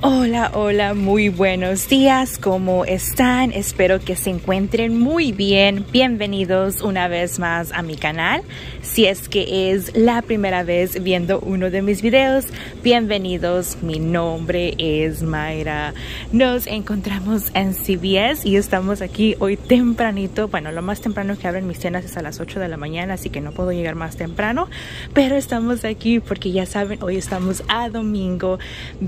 Hola, hola, muy buenos días, ¿cómo están? Espero que se encuentren muy bien. Bienvenidos una vez más a mi canal. Si es que es la primera vez viendo uno de mis videos, bienvenidos. Mi nombre es Mayra. Nos encontramos en CVS y estamos aquí hoy tempranito. Bueno, lo más temprano que abren mis tiendas es a las 8 de la mañana, así que no puedo llegar más temprano. Pero estamos aquí porque ya saben, hoy estamos a domingo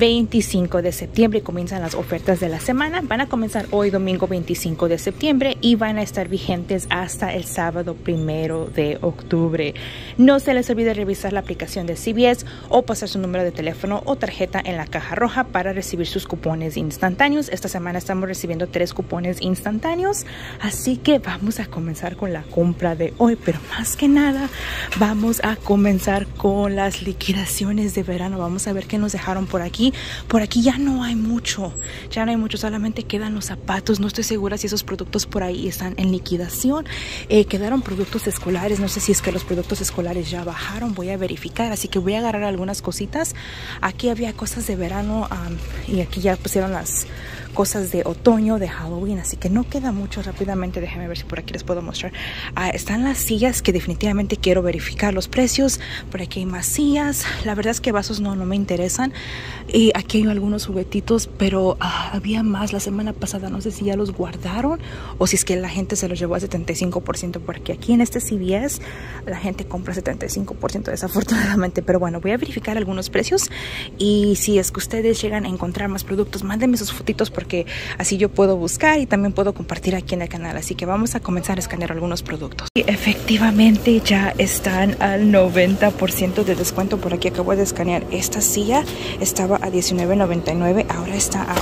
25 de septiembre. Comienzan las ofertas de la semana. Van a comenzar hoy domingo 25 de septiembre y van a estar vigentes hasta el sábado 1 de octubre. No se les olvide revisar la aplicación de CVS o pasar su número de teléfono o tarjeta en la caja roja para recibir sus cupones instantáneos. Esta semana estamos recibiendo 3 cupones instantáneos, así que vamos a comenzar con la compra de hoy, pero más que nada vamos a comenzar con las liquidaciones de verano. Vamos a ver qué nos dejaron por aquí. Por aquí ya no hay mucho, solamente quedan los zapatos. No estoy segura si esos productos por ahí están en liquidación. Quedaron productos escolares, no sé si es que los productos escolares ya bajaron, voy a verificar, así que voy a agarrar algunas cositas. Aquí había cosas de verano y aquí ya pusieron las cosas de otoño, de Halloween, así que no queda mucho. Rápidamente déjenme ver si por aquí les puedo mostrar. Están las sillas que definitivamente quiero verificar los precios. Por aquí hay más sillas. La verdad es que vasos no me interesan. Y aquí hay algunos juguetitos, pero había más la semana pasada. No sé si ya los guardaron o si es que la gente se los llevó a 75%, porque aquí en este CVS la gente compra 75% desafortunadamente. Pero bueno, voy a verificar algunos precios y si es que ustedes llegan a encontrar más productos, mándenme sus fotitos porque así yo puedo buscar y también puedo compartir aquí en el canal. Así que vamos a comenzar a escanear algunos productos. Y efectivamente ya están al 90% de descuento. Por aquí acabo de escanear esta silla. Estaba a $19.99, ahora está a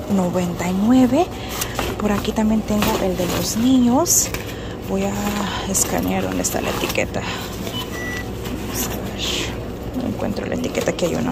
$1.99. Por aquí también tengo el de los niños. Voy a escanear dónde está la etiqueta. Vamos a ver. No encuentro la etiqueta, aquí hay uno.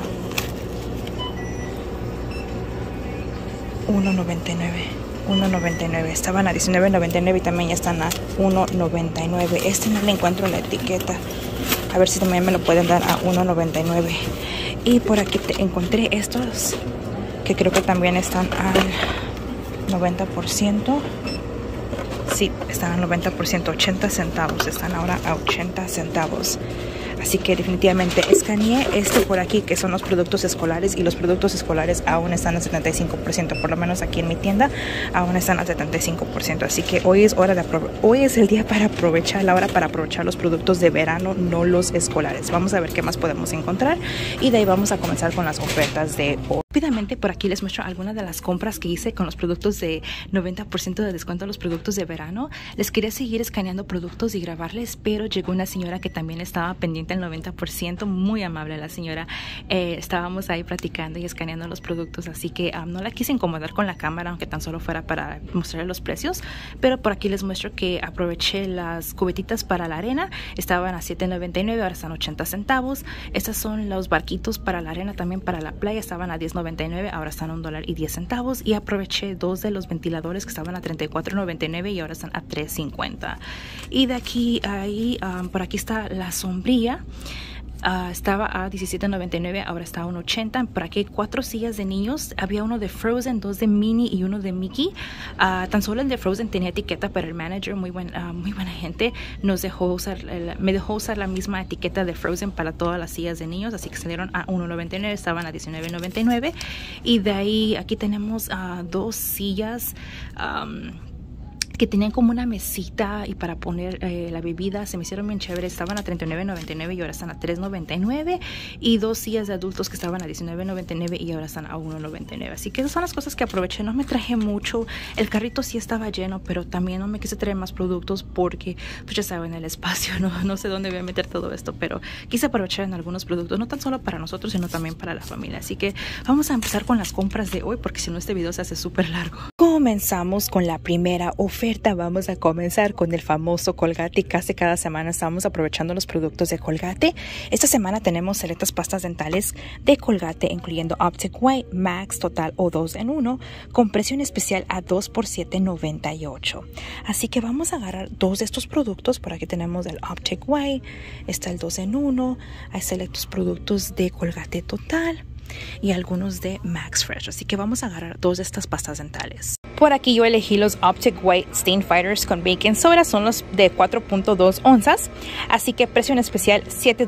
$1.99. Estaban a $19.99 y también ya están a $1.99. Este no le encuentro la etiqueta. A ver si también me lo pueden dar a $1.99. Y por aquí encontré estos que creo que también están al 90%. Sí, están al 90%, 80 centavos. Están ahora a 80 centavos. Así que definitivamente escaneé este por aquí, que son los productos escolares, y los productos escolares aún están al 75%, por lo menos aquí en mi tienda aún están al 75%. Así que hoy es el día para aprovechar, la hora para aprovechar los productos de verano, no los escolares. Vamos a ver qué más podemos encontrar y de ahí vamos a comenzar con las ofertas de hoy. Rápidamente por aquí les muestro algunas de las compras que hice con los productos de 90% de descuento, los productos de verano. Les quería seguir escaneando productos y grabarles, pero llegó una señora que también estaba pendiente al 90%, muy amable la señora. Estábamos ahí platicando y escaneando los productos, así que no la quise incomodar con la cámara, aunque tan solo fuera para mostrarles los precios. Pero por aquí les muestro que aproveché las cubetitas para la arena. Estaban a $7.99, ahora están 80 centavos. Estos son los barquitos para la arena, también para la playa. Estaban a $10.99, ahora están a $1.10. Y aproveché 2 de los ventiladores que estaban a $34.99 y ahora están a $3.50. Y de aquí ahí, por aquí está la sombrilla. Estaba a $17.99, ahora está a $1.80. Por aquí hay 4 sillas de niños. Había uno de Frozen, 2 de Minnie y uno de Mickey. Tan solo el de Frozen tenía etiqueta, pero el manager, muy buena gente, me dejó usar la misma etiqueta de Frozen para todas las sillas de niños, así que salieron a $1.99, estaban a $19.99. Y de ahí aquí tenemos 2 sillas que tenían como una mesita y para poner la bebida. Se me hicieron bien chévere. Estaban a $39.99 y ahora están a $3.99. Y 2 sillas de adultos que estaban a $19.99 y ahora están a $1.99. Así que esas son las cosas que aproveché. No me traje mucho. El carrito sí estaba lleno, pero también no me quise traer más productos porque, pues ya saben, el espacio, no sé dónde voy a meter todo esto, pero quise aprovechar en algunos productos, no tan solo para nosotros, sino también para la familia. Así que vamos a empezar con las compras de hoy, porque si no este video se hace súper largo. Comenzamos con la primera oferta. Vamos a comenzar con el famoso Colgate. Casi cada semana estamos aprovechando los productos de Colgate. Esta semana tenemos selectas pastas dentales de Colgate, incluyendo Optic White, Max, Total o 2 en 1, con presión especial a 2 por $7.98. Así que vamos a agarrar 2 de estos productos. Por aquí tenemos el Optic White, está el 2 en 1, hay selectos productos de Colgate Total. y algunos de Max Fresh. Así que vamos a agarrar 2 de estas pastas dentales. Por aquí yo elegí los Optic White Stain Fighters con baking soda. Son los de 4.2 onzas. Así que precio en especial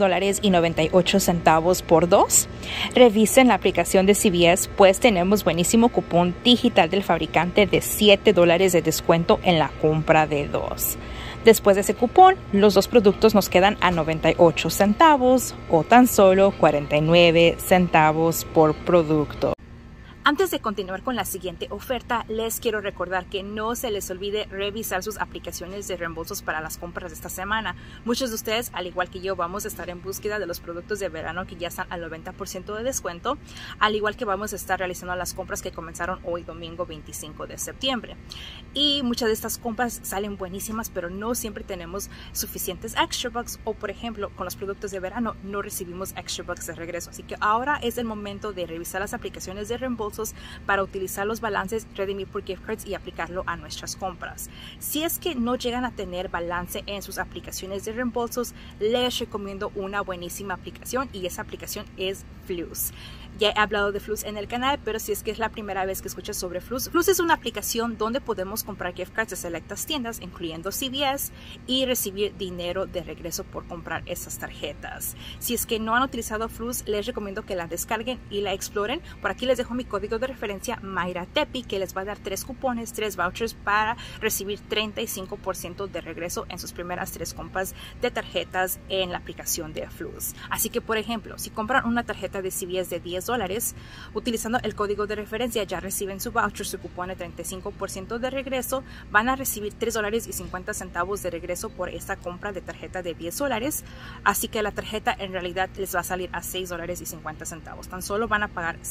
$7.98 por 2. Revisen la aplicación de CVS, pues tenemos buenísimo cupón digital del fabricante de $7 de descuento en la compra de 2. Después de ese cupón, los 2 productos nos quedan a 98 centavos o tan solo 49 centavos por producto. Antes de continuar con la siguiente oferta, les quiero recordar que no se les olvide revisar sus aplicaciones de reembolsos para las compras de esta semana. Muchos de ustedes, al igual que yo, vamos a estar en búsqueda de los productos de verano que ya están al 90% de descuento, al igual que vamos a estar realizando las compras que comenzaron hoy domingo 25 de septiembre. Y muchas de estas compras salen buenísimas, pero no siempre tenemos suficientes extra bucks, o por ejemplo, con los productos de verano no recibimos extra bucks de regreso. Así que ahora es el momento de revisar las aplicaciones de reembolso para utilizar los balances redimir por gift cards y aplicarlo a nuestras compras. Si es que no llegan a tener balance en sus aplicaciones de reembolsos, les recomiendo una buenísima aplicación, y esa aplicación es Flux. Ya he hablado de Flux en el canal, pero si es que es la primera vez que escuchas sobre Flux, Flux es una aplicación donde podemos comprar gift cards de selectas tiendas, incluyendo CVS, y recibir dinero de regreso por comprar esas tarjetas. Si es que no han utilizado Flux, les recomiendo que la descarguen y la exploren. Por aquí les dejo mi código de referencia MAYRATEPI, que les va a dar 3 cupones, 3 vouchers para recibir 35% de regreso en sus primeras 3 compras de tarjetas en la aplicación de Flux. Así que, por ejemplo, si compran una tarjeta de CVS de $10, utilizando el código de referencia, ya reciben su voucher, su cupón de 35% de regreso. Van a recibir $3.50 de regreso por esta compra de tarjeta de $10. Así que la tarjeta en realidad les va a salir a $6.50. Tan solo van a pagar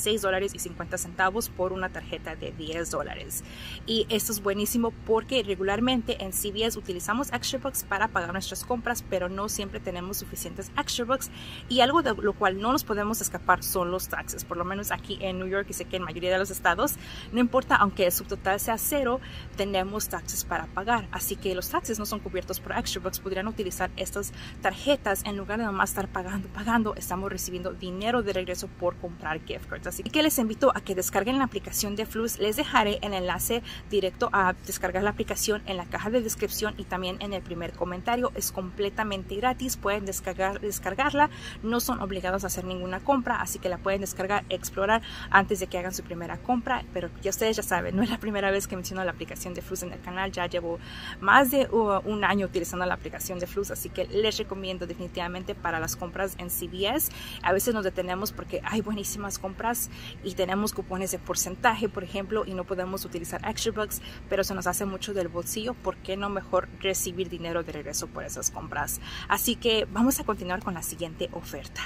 $6.50 por una tarjeta de $10. Y esto es buenísimo porque regularmente en CVS utilizamos extra bucks para pagar nuestras compras, pero no siempre tenemos suficientes extra bucks, y algo de lo cual no nos podemos escapar son los taxes. Por lo menos aquí en New York, y sé que en mayoría de los estados, no importa, aunque el subtotal sea 0, tenemos taxes para pagar. Así que los taxes no son cubiertos por extra bucks. Podrían utilizar estas tarjetas en lugar de nomás estar pagando. Estamos recibiendo dinero de regreso por comprar gift cards. Así que les invito a que descarguen la aplicación de Flux. Les dejaré el enlace directo a descargar la aplicación en la caja de descripción y también en el primer comentario. Es completamente gratis. Pueden descargarla. No son obligados a hacer ninguna compra, así que la pueden descargar, explorar antes de que hagan su primera compra. Pero ya ustedes ya saben, no es la primera vez que menciono la aplicación de Flux en el canal. Ya llevo más de un año utilizando la aplicación de Flux, así que les recomiendo definitivamente para las compras en CVS. A veces nos detenemos porque hay buenísimas compras y tenemos cupones de porcentaje, por ejemplo, y no podemos utilizar extra bucks, pero se nos hace mucho del bolsillo. ¿Por qué no mejor recibir dinero de regreso por esas compras? Así que vamos a continuar con la siguiente oferta.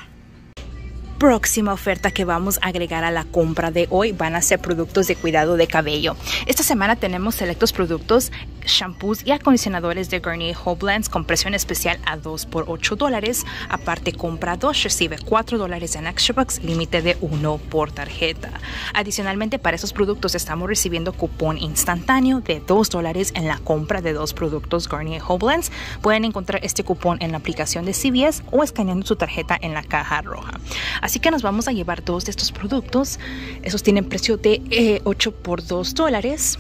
Próxima oferta que vamos a agregar a la compra de hoy van a ser productos de cuidado de cabello. Esta semana tenemos selectos productos, shampoos y acondicionadores de Garnier Whole Blends con presión especial a 2 por $8. Aparte, compra 2, recibe $4 en extra bucks, límite de 1 por tarjeta. Adicionalmente, para esos productos estamos recibiendo cupón instantáneo de $2 en la compra de 2 productos Garnier Whole Blends. Pueden encontrar este cupón en la aplicación de CVS o escaneando su tarjeta en la caja roja. Así que nos vamos a llevar 2 de estos productos. Esos tienen precio de 8 por $2.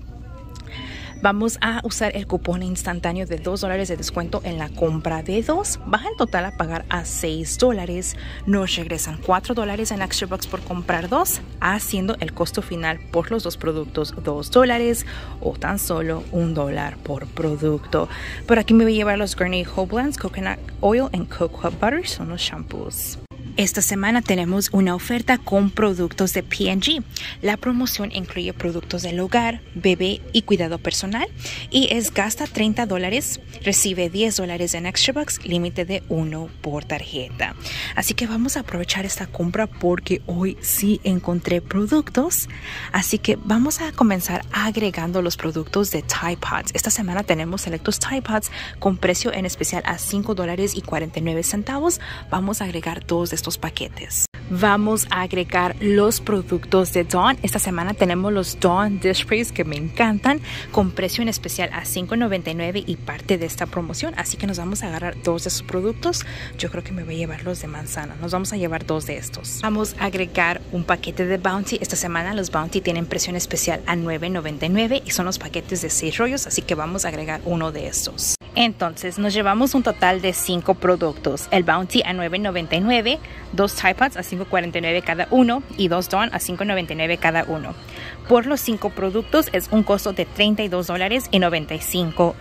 Vamos a usar el cupón instantáneo de $2 de descuento en la compra de 2. Baja en total a pagar a $6. Nos regresan $4 en extra bucks por comprar 2, haciendo el costo final por los 2 productos $2 o tan solo $1 por producto. Por aquí me voy a llevar los Garnier Whole Blends, Coconut Oil and Cocoa Butter, son los shampoos. Esta semana tenemos una oferta con productos de P&G. La promoción incluye productos del hogar, bebé y cuidado personal y es gasta $30, recibe $10 en extra bucks, límite de 1 por tarjeta. Así que vamos a aprovechar esta compra porque hoy sí encontré productos. Así que vamos a comenzar agregando los productos de Tide Pods. Esta semana tenemos selectos Tide Pods con precio en especial a $5.49. Vamos a agregar 2 de estos paquetes. vamos a agregar los productos de Dawn. Esta semana tenemos los Dawn Dish Sprays que me encantan, con precio en especial a $5.99 y parte de esta promoción. Así que nos vamos a agarrar dos de esos productos. Yo creo que me voy a llevar los de manzana. Nos vamos a llevar dos de estos. Vamos a agregar un paquete de Bounty. Esta semana los Bounty tienen precio en especial a $9.99 y son los paquetes de 6 rollos. Así que vamos a agregar uno de estos. Entonces nos llevamos un total de 5 productos. El Bounty a $9.99, 2 Tide Pods a $5.49 cada uno y 2 Dawn a $5.99 cada uno. Por los 5 productos es un costo de $32.95.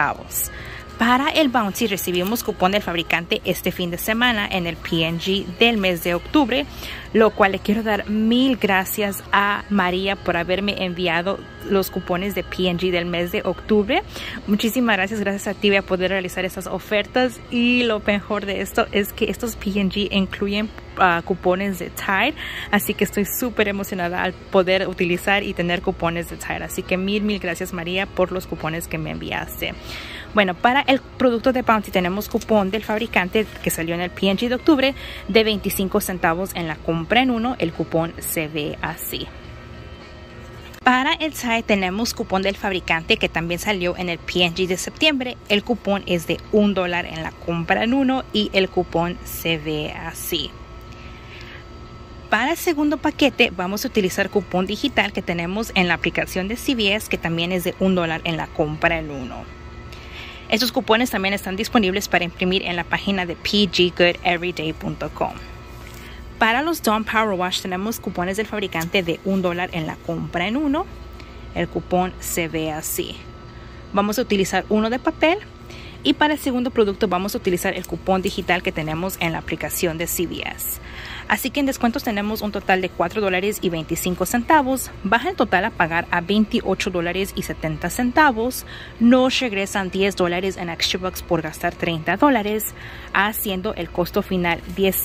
Para el Bounty recibimos cupón del fabricante este fin de semana en el P&G del mes de octubre, lo cual le quiero dar mil gracias a María por haberme enviado los cupones de P&G del mes de octubre. Muchísimas gracias a ti voy a poder realizar estas ofertas, y lo mejor de esto es que estos P&G incluyen cupones de Tide, así que estoy súper emocionada al poder utilizar y tener cupones de Tide. Así que mil gracias, María, por los cupones que me enviaste. Bueno, para el producto de Bounty tenemos cupón del fabricante que salió en el P&G de octubre de 25 centavos en la compra en uno. El cupón se ve así. Para el Tide tenemos cupón del fabricante que también salió en el P&G de septiembre. El cupón es de $1 en la compra en uno y el cupón se ve así. Para el segundo paquete vamos a utilizar cupón digital que tenemos en la aplicación de CVS, que también es de $1 en la compra en uno. Estos cupones también están disponibles para imprimir en la página de pggoodeveryday.com. Para los Dawn Power Wash tenemos cupones del fabricante de $1 en la compra en uno. El cupón se ve así. Vamos a utilizar uno de papel. Y para el segundo producto vamos a utilizar el cupón digital que tenemos en la aplicación de CVS. Así que en descuentos tenemos un total de $4.25. Baja el total a pagar a $28.70. Nos regresan $10 en Extra Bucks por gastar $30, haciendo el costo final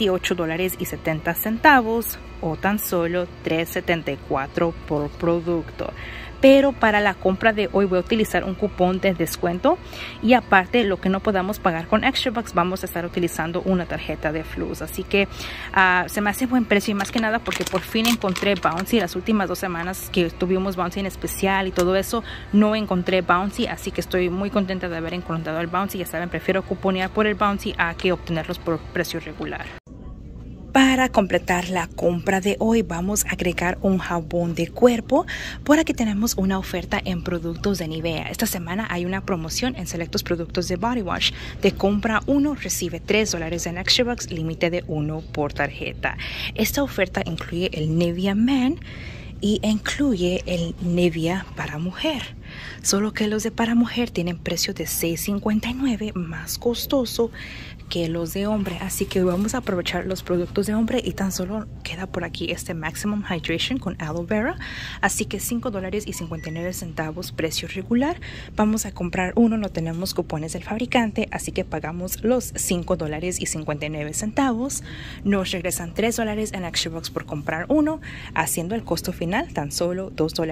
$18.70 o tan solo $3.74 por producto. Pero para la compra de hoy voy a utilizar un cupón de descuento, y aparte lo que no podamos pagar con Extra Bucks vamos a estar utilizando una tarjeta de Flus. Así que se me hace buen precio, y más que nada porque por fin encontré Bounty. Las últimas 2 semanas que tuvimos Bounty en especial y todo eso no encontré Bounty, así que estoy muy contenta de haber encontrado el Bounty. Ya saben, prefiero cuponear por el Bounty a que obtenerlos por precio regular. Para completar la compra de hoy vamos a agregar un jabón de cuerpo. Por aquí tenemos una oferta en productos de Nivea. Esta semana hay una promoción en selectos productos de Body Wash. De compra uno recibe $3 en Extra Bucks, límite de 1 por tarjeta. Esta oferta incluye el Nivea Men y incluye el Nivea para mujer. Solo que los de para mujer tienen precio de $6.59, más costoso que los de hombre, así que vamos a aprovechar los productos de hombre, y tan solo queda por aquí este Maximum Hydration con aloe vera, así que $5.59 precio regular. Vamos a comprar uno, no tenemos cupones del fabricante, así que pagamos los $5.59. Nos regresan $3 en Extra Bucks por comprar uno, haciendo el costo final tan solo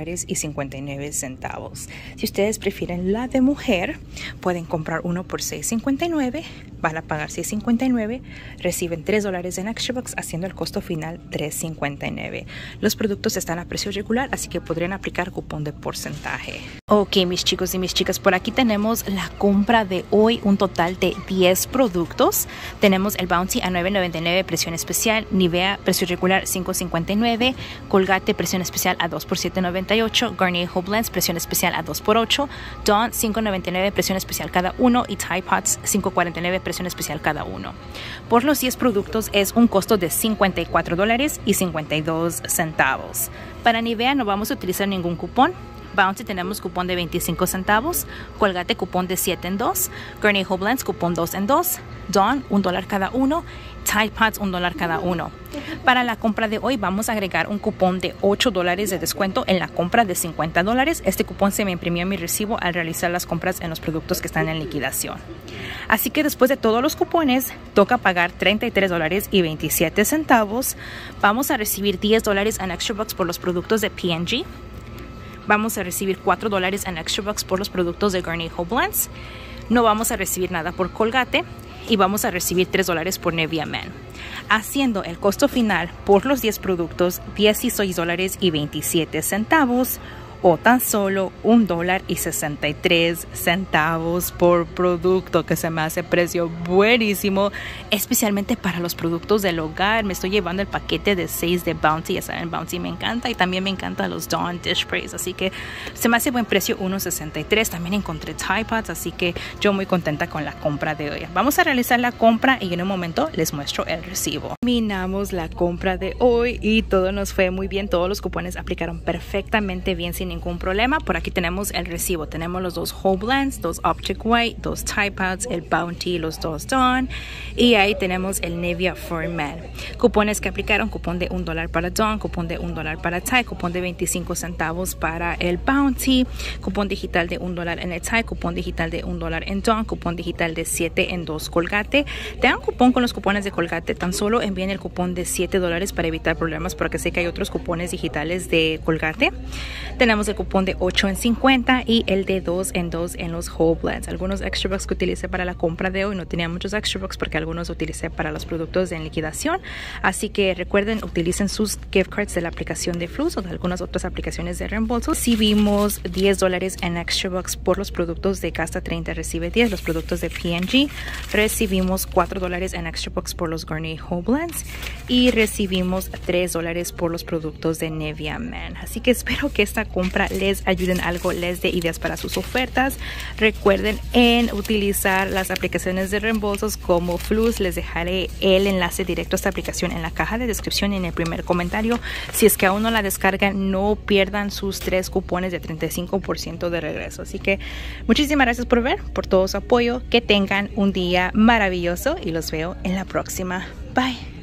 $2.59. Si ustedes prefieren la de mujer, pueden comprar uno por $6.59, van a pagar $6.59, reciben $3 en Extra Bucks, haciendo el costo final $3.59. Los productos están a precio regular, así que podrían aplicar cupón de porcentaje. Ok, mis chicos y mis chicas, por aquí tenemos la compra de hoy, un total de 10 productos. Tenemos el Bounty a $9.99, precio en especial, Nivea precio regular $5.59, Colgate precio en especial a 2 por $7.98, Garnier Whole Blends precio en especial a 2 por $8, Dawn $5.99, precio en especial cada uno, y Tide Pods $5.49, precio en especial cada uno. Por los 10 productos es un costo de $54.52. Para Nivea no vamos a utilizar ningún cupón. Bounty tenemos cupón de 25 centavos, Colgate cupón de 7 en 2, Garnier Whole Blends cupón 2 en 2, Dawn $1 cada uno, Tide Pods $1 cada uno. Para la compra de hoy vamos a agregar un cupón de $8 de descuento en la compra de $50. Este cupón se me imprimió en mi recibo al realizar las compras en los productos que están en liquidación. Así que después de todos los cupones toca pagar $33.27. Vamos a recibir $10 en Extra Bucks por los productos de P&G. Vamos a recibir $4 en Extra Bucks por los productos de Garnier Whole Blends. No vamos a recibir nada por Colgate y vamos a recibir $3 por Nivea Men. haciendo el costo final por los 10 productos $16.27 o tan solo $1.63 por producto, que se me hace precio buenísimo, especialmente para los productos del hogar. Me estoy llevando el paquete de 6 de Bounty, ya saben, Bounty me encanta, y también me encantan los Dawn Dish Sprays, así que se me hace buen precio, $1.63. También encontré Tide Pods, así que yo muy contenta con la compra de hoy. Vamos a realizar la compra y en un momento les muestro el recibo. Terminamos la compra de hoy y todo nos fue muy bien. Todos los cupones aplicaron perfectamente bien sin ningún problema. Por aquí tenemos el recibo. Tenemos los 2 Whole Blends, 2 Optic White, 2 Tide Pods, el Bounty, los 2 Dawn, y ahí tenemos el Nivea for Men. Cupones que aplicaron: cupón de $1 para Dawn, cupón de $1 para Tide, cupón de 25 centavos para el Bounty, cupón digital de $1 en el Tide, cupón digital de $1 en Dawn, cupón digital de 7 en 2 Colgate. Te dan cupón con los cupones de Colgate, tan solo envíen el cupón de $7 para evitar problemas, porque sé que hay otros cupones digitales de Colgate. Tenemos el cupón de 8 en 50 y el de 2 en 2 en los Whole Blends. Algunos extra bucks que utilicé para la compra de hoy, no tenía muchos extra bucks porque algunos utilicé para los productos en liquidación, así que recuerden, utilicen sus gift cards de la aplicación de Flux o de algunas otras aplicaciones de reembolso. Recibimos $10 en extra bucks por los productos de Gasta 30 recibe 10, los productos de P&G. Recibimos $4 en extra bucks por los Garnier Whole Blends y recibimos $3 por los productos de Nivea Men. Así que espero que esta compra les ayuden algo, les dé ideas para sus ofertas. Recuerden en utilizar las aplicaciones de reembolsos como Flux. Les dejaré el enlace directo a esta aplicación en la caja de descripción y en el primer comentario. Si es que aún no la descargan, no pierdan sus 3 cupones de 35% de regreso. Así que muchísimas gracias por ver, por todo su apoyo. Que tengan un día maravilloso y los veo en la próxima. Bye.